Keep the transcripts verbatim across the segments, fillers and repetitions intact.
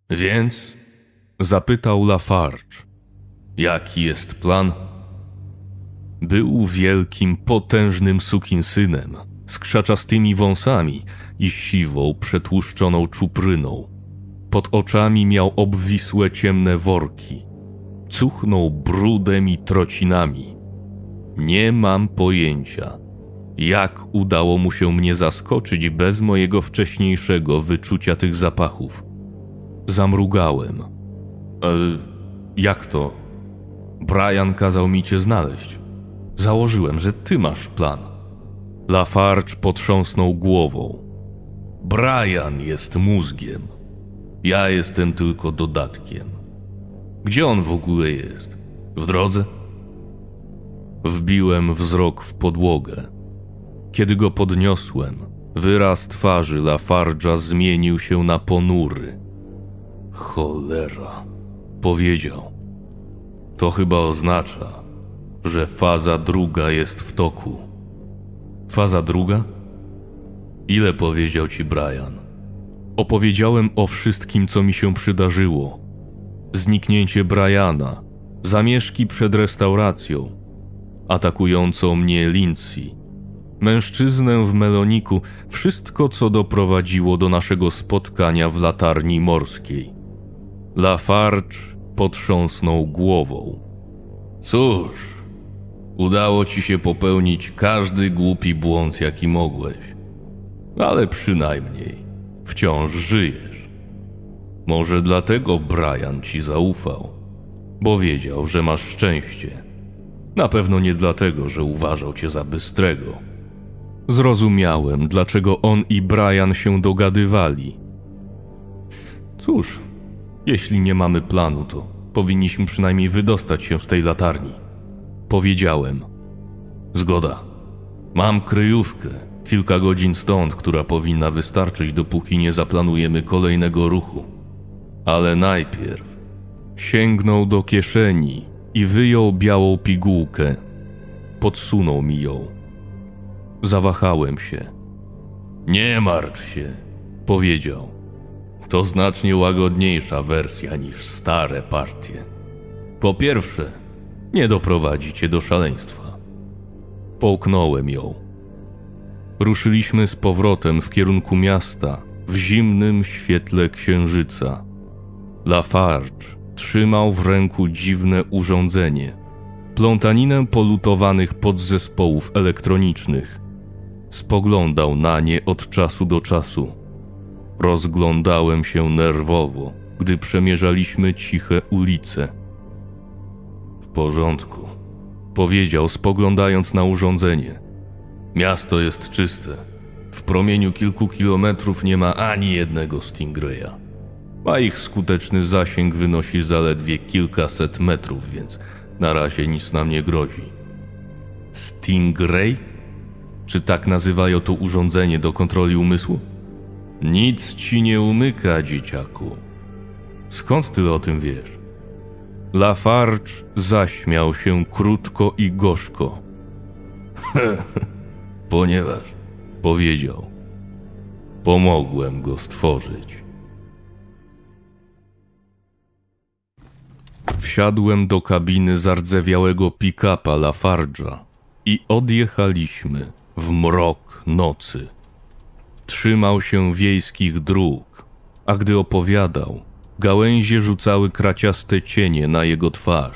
Więc? Zapytał Lafarge. Jaki jest plan? Był wielkim, potężnym sukinsynem, z krzaczastymi wąsami i siwą, przetłuszczoną czupryną. Pod oczami miał obwisłe, ciemne worki. Cuchnął brudem i trocinami. Nie mam pojęcia, jak udało mu się mnie zaskoczyć bez mojego wcześniejszego wyczucia tych zapachów. Zamrugałem. E, jak to? Brian kazał mi cię znaleźć. Założyłem, że ty masz plan. Lafarge potrząsnął głową. Brian jest mózgiem. Ja jestem tylko dodatkiem. Gdzie on w ogóle jest? W drodze? Wbiłem wzrok w podłogę. Kiedy go podniosłem, wyraz twarzy Lafarge'a zmienił się na ponury. Cholera, powiedział. To chyba oznacza, że faza druga jest w toku. Faza druga? Ile powiedział ci Brian? Opowiedziałem o wszystkim, co mi się przydarzyło. Zniknięcie Briana, zamieszki przed restauracją, atakującą mnie Lindsay, mężczyznę w meloniku, wszystko, co doprowadziło do naszego spotkania w latarni morskiej. Lafarge potrząsnął głową. Cóż, udało ci się popełnić każdy głupi błąd, jaki mogłeś. Ale przynajmniej wciąż żyjesz. Może dlatego Brian ci zaufał, bo wiedział, że masz szczęście. Na pewno nie dlatego, że uważał cię za bystrego. Zrozumiałem, dlaczego on i Brian się dogadywali. Cóż, jeśli nie mamy planu, to powinniśmy przynajmniej wydostać się z tej latarni. Powiedziałem. Zgoda. Mam kryjówkę, kilka godzin stąd, która powinna wystarczyć, dopóki nie zaplanujemy kolejnego ruchu. Ale najpierw sięgnął do kieszeni i wyjął białą pigułkę. Podsunął mi ją. Zawahałem się. Nie martw się, powiedział. To znacznie łagodniejsza wersja niż stare partie. Po pierwsze, nie doprowadzi cię do szaleństwa. Połknąłem ją. Ruszyliśmy z powrotem w kierunku miasta, w zimnym świetle księżyca. Lafarge trzymał w ręku dziwne urządzenie, plątaninę polutowanych podzespołów elektronicznych. Spoglądał na nie od czasu do czasu. Rozglądałem się nerwowo, gdy przemierzaliśmy ciche ulice. W porządku, powiedział, spoglądając na urządzenie. Miasto jest czyste. W promieniu kilku kilometrów nie ma ani jednego Stingraya, a ich skuteczny zasięg wynosi zaledwie kilkaset metrów, więc na razie nic nam nie grozi. Stingray? Czy tak nazywają to urządzenie do kontroli umysłu? Nic ci nie umyka, dzieciaku. Skąd ty o tym wiesz? Lafarge zaśmiał się krótko i gorzko. Ponieważ, powiedział, pomogłem go stworzyć. Wsiadłem do kabiny zardzewiałego pick-upa Lafarge'a i odjechaliśmy w mrok nocy. Trzymał się wiejskich dróg, a gdy opowiadał, gałęzie rzucały kraciaste cienie na jego twarz.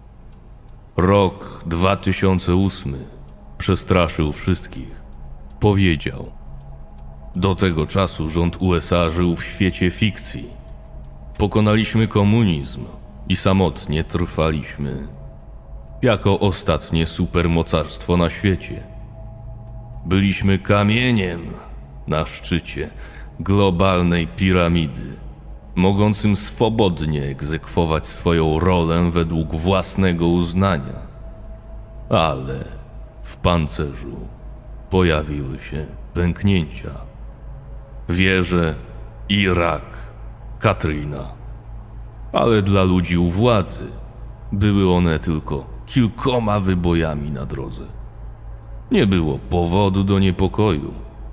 Rok dwa tysiące ósmy przestraszył wszystkich. Powiedział. Do tego czasu rząd U S A żył w świecie fikcji. Pokonaliśmy komunizm i samotnie trwaliśmy. Jako ostatnie supermocarstwo na świecie. Byliśmy kamieniem na szczycie globalnej piramidy, mogącym swobodnie egzekwować swoją rolę według własnego uznania. Ale w pancerzu pojawiły się pęknięcia. Wieże, Irak, Katrina. Ale dla ludzi u władzy były one tylko kilkoma wybojami na drodze. Nie było powodu do niepokoju.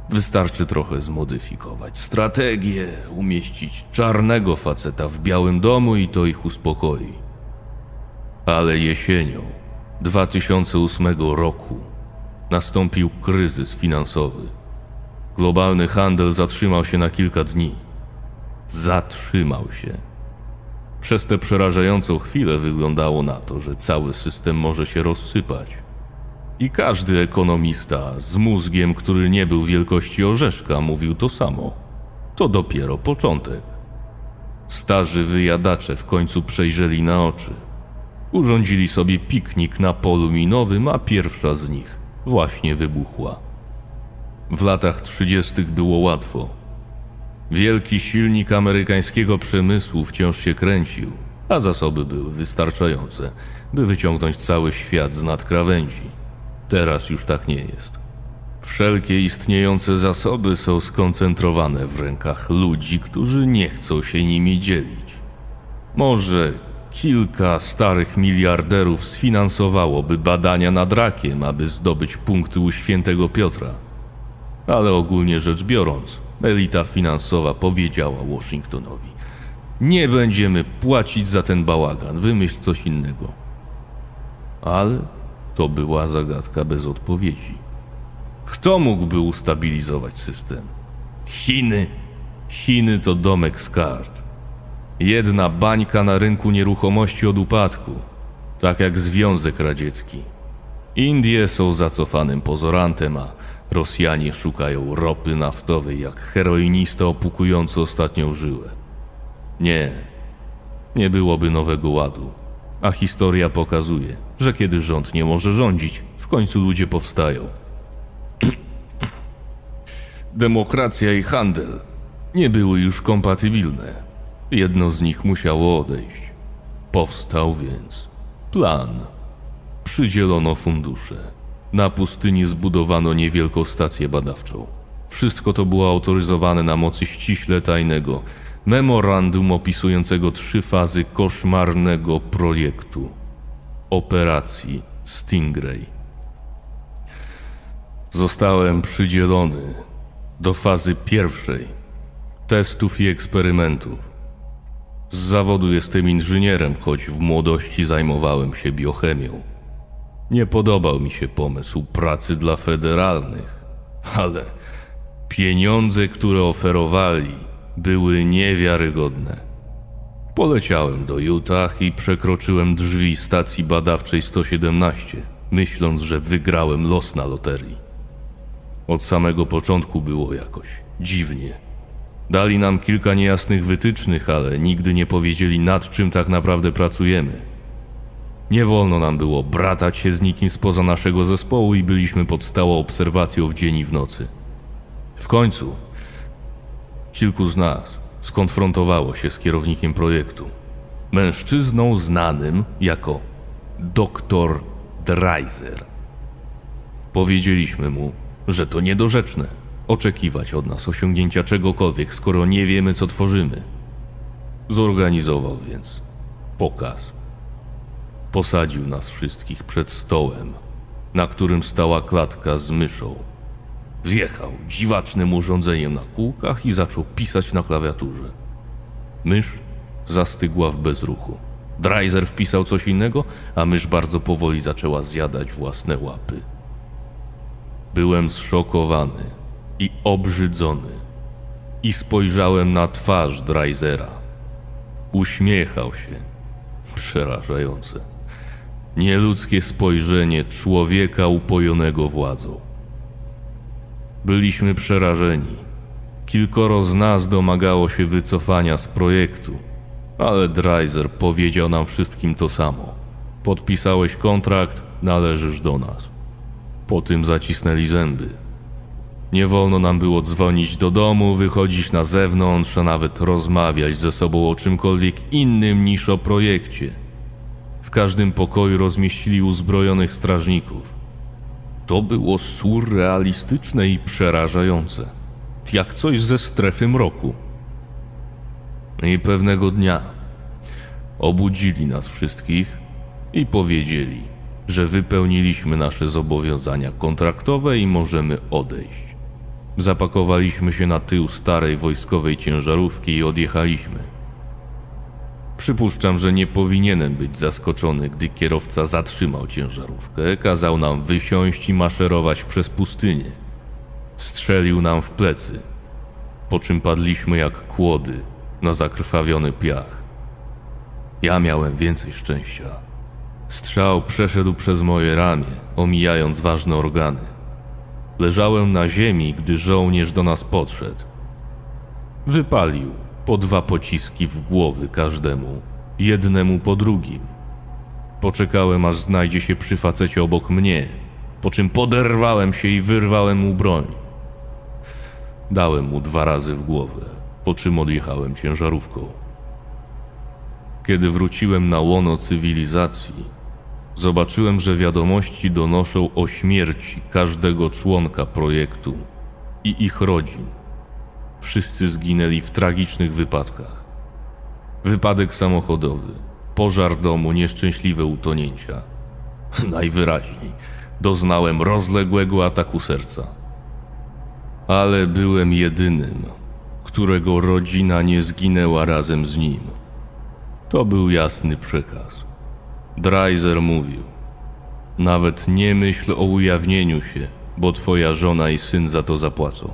Wystarczy trochę zmodyfikować strategię, umieścić czarnego faceta w Białym Domu i to ich uspokoi. Ale jesienią dwa tysiące ósmego roku nastąpił kryzys finansowy. Globalny handel zatrzymał się na kilka dni. Zatrzymał się. Przez tę przerażającą chwilę wyglądało na to, że cały system może się rozsypać. I każdy ekonomista z mózgiem, który nie był wielkości orzeszka, mówił to samo. To dopiero początek. Starzy wyjadacze w końcu przejrzeli na oczy. Urządzili sobie piknik na polu minowym, a pierwsza z nich właśnie wybuchła. W latach trzydziestych było łatwo. Wielki silnik amerykańskiego przemysłu wciąż się kręcił, a zasoby były wystarczające, by wyciągnąć cały świat z nad krawędzi. Teraz już tak nie jest. Wszelkie istniejące zasoby są skoncentrowane w rękach ludzi, którzy nie chcą się nimi dzielić. Może kilka starych miliarderów sfinansowałoby badania nad rakiem, aby zdobyć punkty u świętego Piotra. Ale ogólnie rzecz biorąc, elita finansowa powiedziała Waszyngtonowi: nie będziemy płacić za ten bałagan, wymyśl coś innego. Ale to była zagadka bez odpowiedzi. Kto mógłby ustabilizować system? Chiny. Chiny to domek z kart. Jedna bańka na rynku nieruchomości od upadku, tak jak Związek Radziecki. Indie są zacofanym pozorantem, a Rosjanie szukają ropy naftowej jak heroinista opukujący ostatnią żyłę. Nie, nie byłoby nowego ładu, a historia pokazuje, że kiedy rząd nie może rządzić, w końcu ludzie powstają. Demokracja i handel nie były już kompatybilne. Jedno z nich musiało odejść. Powstał więc plan. Przydzielono fundusze. Na pustyni zbudowano niewielką stację badawczą. Wszystko to było autoryzowane na mocy ściśle tajnego memorandum opisującego trzy fazy koszmarnego projektu operacji Stingray. Zostałem przydzielony do fazy pierwszej testów i eksperymentów. Z zawodu jestem inżynierem, choć w młodości zajmowałem się biochemią. Nie podobał mi się pomysł pracy dla federalnych, ale pieniądze, które oferowali, były niewiarygodne. Poleciałem do Utah i przekroczyłem drzwi stacji badawczej sto siedemnaście, myśląc, że wygrałem los na loterii. Od samego początku było jakoś dziwnie. Dali nam kilka niejasnych wytycznych, ale nigdy nie powiedzieli, nad czym tak naprawdę pracujemy. Nie wolno nam było bratać się z nikim spoza naszego zespołu i byliśmy pod stałą obserwacją w dzień i w nocy. W końcu kilku z nas skonfrontowało się z kierownikiem projektu, mężczyzną znanym jako doktor Dreiser. Powiedzieliśmy mu, że to niedorzeczne oczekiwać od nas osiągnięcia czegokolwiek, skoro nie wiemy, co tworzymy. Zorganizował więc pokaz. Posadził nas wszystkich przed stołem, na którym stała klatka z myszą. Wjechał dziwacznym urządzeniem na kółkach i zaczął pisać na klawiaturze. Mysz zastygła w bezruchu. Dreiser wpisał coś innego, a mysz bardzo powoli zaczęła zjadać własne łapy. Byłem zszokowany i obrzydzony i spojrzałem na twarz Dreisera. Uśmiechał się. Przerażające. Nieludzkie spojrzenie człowieka upojonego władzą. Byliśmy przerażeni. Kilkoro z nas domagało się wycofania z projektu, ale Dreiser powiedział nam wszystkim to samo. Podpisałeś kontrakt, należysz do nas. Po tym zacisnęli zęby. Nie wolno nam było dzwonić do domu, wychodzić na zewnątrz, a nawet rozmawiać ze sobą o czymkolwiek innym niż o projekcie. W każdym pokoju rozmieścili uzbrojonych strażników. To było surrealistyczne i przerażające, jak coś ze strefy mroku. I pewnego dnia obudzili nas wszystkich i powiedzieli, że wypełniliśmy nasze zobowiązania kontraktowe i możemy odejść. Zapakowaliśmy się na tył starej wojskowej ciężarówki i odjechaliśmy. Przypuszczam, że nie powinienem być zaskoczony, gdy kierowca zatrzymał ciężarówkę, kazał nam wysiąść i maszerować przez pustynię. Strzelił nam w plecy, po czym padliśmy jak kłody na zakrwawiony piach. Ja miałem więcej szczęścia. Strzał przeszedł przez moje ramię, omijając ważne organy. Leżałem na ziemi, gdy żołnierz do nas podszedł. Wypalił po dwa pociski w głowy każdemu, jednemu po drugim. Poczekałem, aż znajdzie się przy facecie obok mnie, po czym poderwałem się i wyrwałem mu broń. Dałem mu dwa razy w głowę, po czym odjechałem ciężarówką. Kiedy wróciłem na łono cywilizacji, zobaczyłem, że wiadomości donoszą o śmierci każdego członka projektu i ich rodzin. Wszyscy zginęli w tragicznych wypadkach. Wypadek samochodowy, pożar domu, nieszczęśliwe utonięcia. Najwyraźniej doznałem rozległego ataku serca. Ale byłem jedynym, którego rodzina nie zginęła razem z nim. To był jasny przekaz. Dreiser mówił: nawet nie myśl o ujawnieniu się, bo twoja żona i syn za to zapłacą.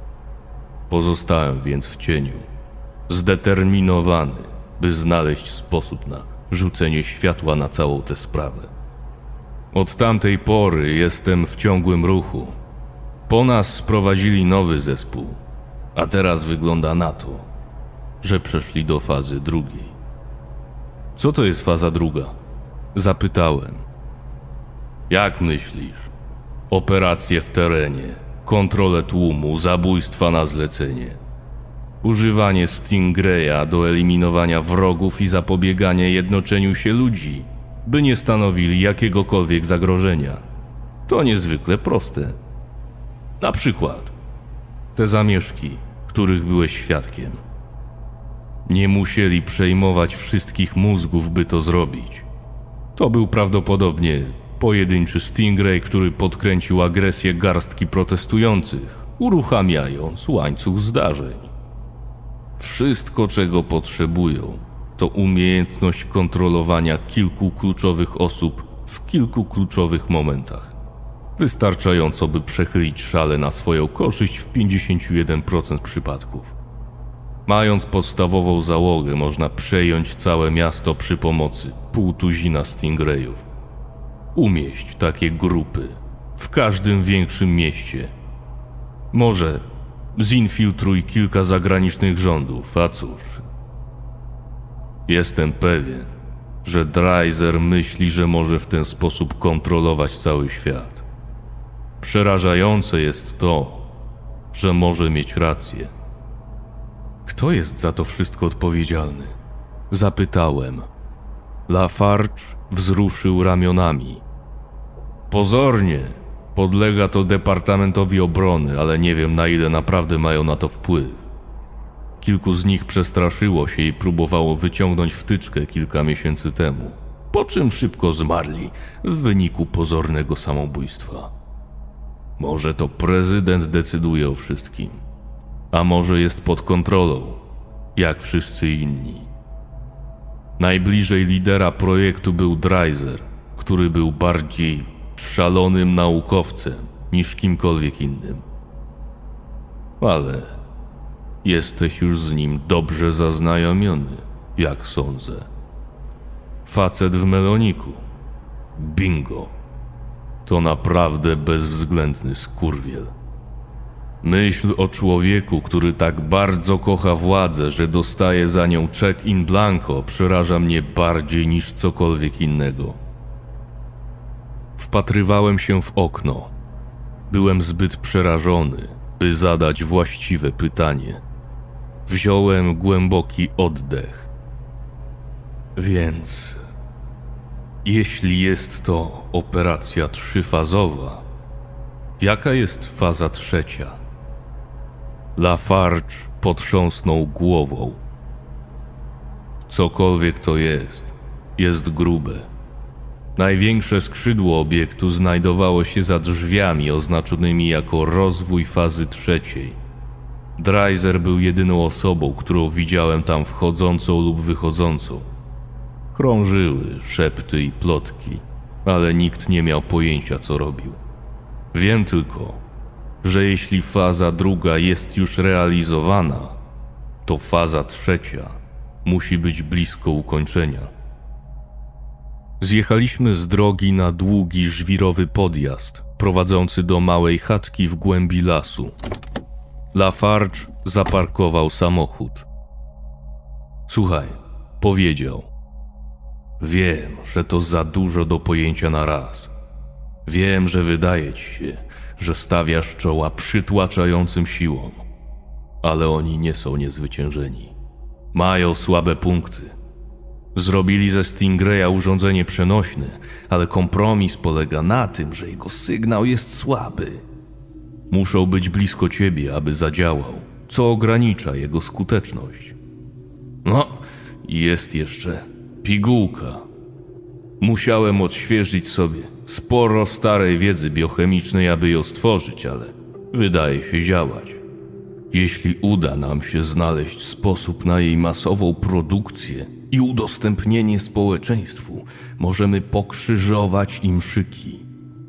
Pozostałem więc w cieniu, zdeterminowany, by znaleźć sposób na rzucenie światła na całą tę sprawę. Od tamtej pory jestem w ciągłym ruchu. Po nas sprowadzili nowy zespół, a teraz wygląda na to, że przeszli do fazy drugiej. Co to jest faza druga? Zapytałem. Jak myślisz? Operacje w terenie, kontrolę tłumu, zabójstwa na zlecenie. Używanie Stingraya do eliminowania wrogów i zapobiegania jednoczeniu się ludzi, by nie stanowili jakiegokolwiek zagrożenia. To niezwykle proste. Na przykład te zamieszki, których byłeś świadkiem. Nie musieli przejmować wszystkich mózgów, by to zrobić. To był prawdopodobnie pojedynczy Stingray, który podkręcił agresję garstki protestujących, uruchamiając łańcuch zdarzeń. Wszystko, czego potrzebują, to umiejętność kontrolowania kilku kluczowych osób w kilku kluczowych momentach. Wystarczająco, by przechylić szale na swoją korzyść w pięćdziesiąt jeden procent przypadków. Mając podstawową załogę, można przejąć całe miasto przy pomocy półtuzina Stingrayów. Umieść takie grupy w każdym większym mieście. Może zinfiltruj kilka zagranicznych rządów, a cóż. Jestem pewien, że Dreiser myśli, że może w ten sposób kontrolować cały świat. Przerażające jest to, że może mieć rację. Kto jest za to wszystko odpowiedzialny? Zapytałem. Lafarge wzruszył ramionami. Pozornie podlega to Departamentowi Obrony, ale nie wiem, na ile naprawdę mają na to wpływ. Kilku z nich przestraszyło się i próbowało wyciągnąć wtyczkę kilka miesięcy temu, po czym szybko zmarli w wyniku pozornego samobójstwa. Może to prezydent decyduje o wszystkim, a może jest pod kontrolą, jak wszyscy inni. Najbliżej lidera projektu był Dreiser, który był bardziej szalonym naukowcem niż kimkolwiek innym. Ale jesteś już z nim dobrze zaznajomiony, jak sądzę. Facet w meloniku. Bingo. To naprawdę bezwzględny skurwiel. Myśl o człowieku, który tak bardzo kocha władzę, że dostaje za nią czek in blanco, przeraża mnie bardziej niż cokolwiek innego. Wpatrywałem się w okno. Byłem zbyt przerażony, by zadać właściwe pytanie. Wziąłem głęboki oddech. Więc, jeśli jest to operacja trzyfazowa, jaka jest faza trzecia? Lafarge potrząsnął głową. Cokolwiek to jest, jest grube. Największe skrzydło obiektu znajdowało się za drzwiami oznaczonymi jako rozwój fazy trzeciej. Dreiser był jedyną osobą, którą widziałem tam wchodzącą lub wychodzącą. Krążyły szepty i plotki, ale nikt nie miał pojęcia, co robił. Wiem tylko, że jeśli faza druga jest już realizowana, to faza trzecia musi być blisko ukończenia. Zjechaliśmy z drogi na długi, żwirowy podjazd prowadzący do małej chatki w głębi lasu. Lafarge zaparkował samochód. Słuchaj, powiedział. Wiem, że to za dużo do pojęcia na raz. Wiem, że wydaje ci się, że stawiasz czoła przytłaczającym siłom. Ale oni nie są niezwyciężeni. Mają słabe punkty. Zrobili ze Stingraya urządzenie przenośne, ale kompromis polega na tym, że jego sygnał jest słaby. Muszą być blisko ciebie, aby zadziałał, co ogranicza jego skuteczność. No, i jest jeszcze pigułka. Musiałem odświeżyć sobie sporo starej wiedzy biochemicznej, aby ją stworzyć, ale wydaje się działać. Jeśli uda nam się znaleźć sposób na jej masową produkcję i udostępnienie społeczeństwu, możemy pokrzyżować im szyki.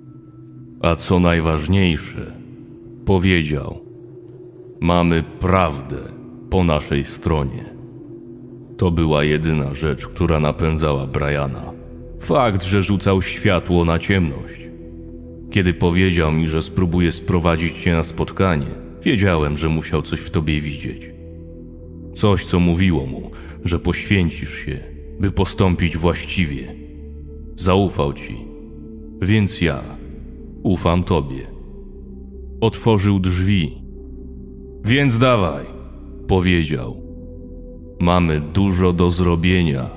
A co najważniejsze, powiedział, mamy prawdę po naszej stronie. To była jedyna rzecz, która napędzała Briana. Fakt, że rzucał światło na ciemność. Kiedy powiedział mi, że spróbuje sprowadzić cię na spotkanie, wiedziałem, że musiał coś w tobie widzieć. Coś, co mówiło mu, że poświęcisz się, by postąpić właściwie. Zaufał ci, więc ja ufam tobie. Otworzył drzwi. Więc dawaj, powiedział. Mamy dużo do zrobienia.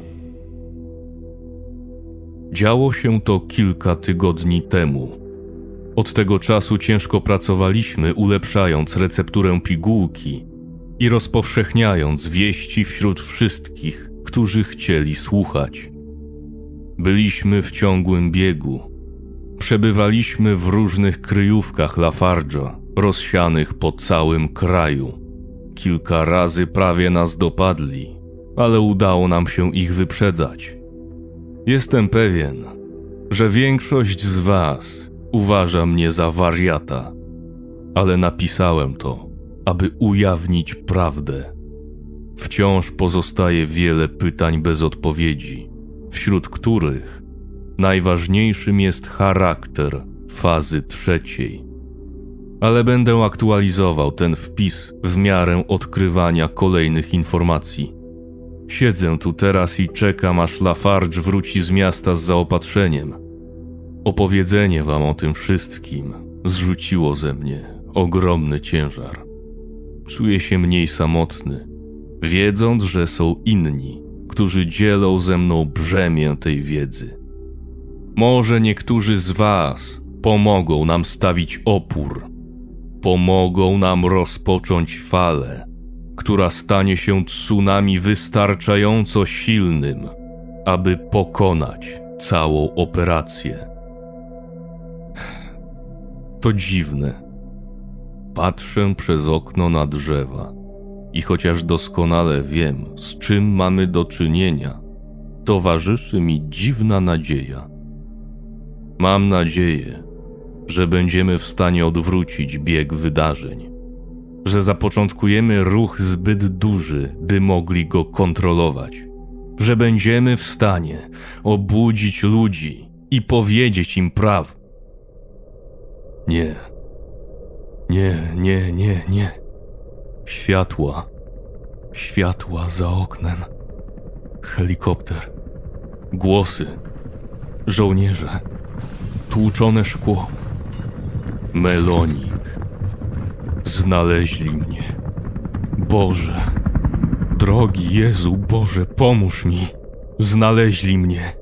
Działo się to kilka tygodni temu. Od tego czasu ciężko pracowaliśmy, ulepszając recepturę pigułki i rozpowszechniając wieści wśród wszystkich, którzy chcieli słuchać. Byliśmy w ciągłym biegu. Przebywaliśmy w różnych kryjówkach Lafarge'a, rozsianych po całym kraju. Kilka razy prawie nas dopadli, ale udało nam się ich wyprzedzać. Jestem pewien, że większość z was uważa mnie za wariata, ale napisałem to, aby ujawnić prawdę. Wciąż pozostaje wiele pytań bez odpowiedzi, wśród których najważniejszym jest charakter fazy trzeciej. Ale będę aktualizował ten wpis w miarę odkrywania kolejnych informacji. Siedzę tu teraz i czekam, aż Lafarge wróci z miasta z zaopatrzeniem. Opowiedzenie wam o tym wszystkim zrzuciło ze mnie ogromny ciężar. Czuję się mniej samotny, wiedząc, że są inni, którzy dzielą ze mną brzemię tej wiedzy. Może niektórzy z was pomogą nam stawić opór, pomogą nam rozpocząć falę, która stanie się tsunami wystarczająco silnym, aby pokonać całą operację. To dziwne. Patrzę przez okno na drzewa i chociaż doskonale wiem, z czym mamy do czynienia, towarzyszy mi dziwna nadzieja. Mam nadzieję, że będziemy w stanie odwrócić bieg wydarzeń, że zapoczątkujemy ruch zbyt duży, by mogli go kontrolować, że będziemy w stanie obudzić ludzi i powiedzieć im prawdę. Nie, nie, nie, nie, nie. Światła, światła za oknem, helikopter, głosy, żołnierze, tłuczone szkło. Melonik. Znaleźli mnie. Boże, drogi Jezu, Boże, pomóż mi. Znaleźli mnie.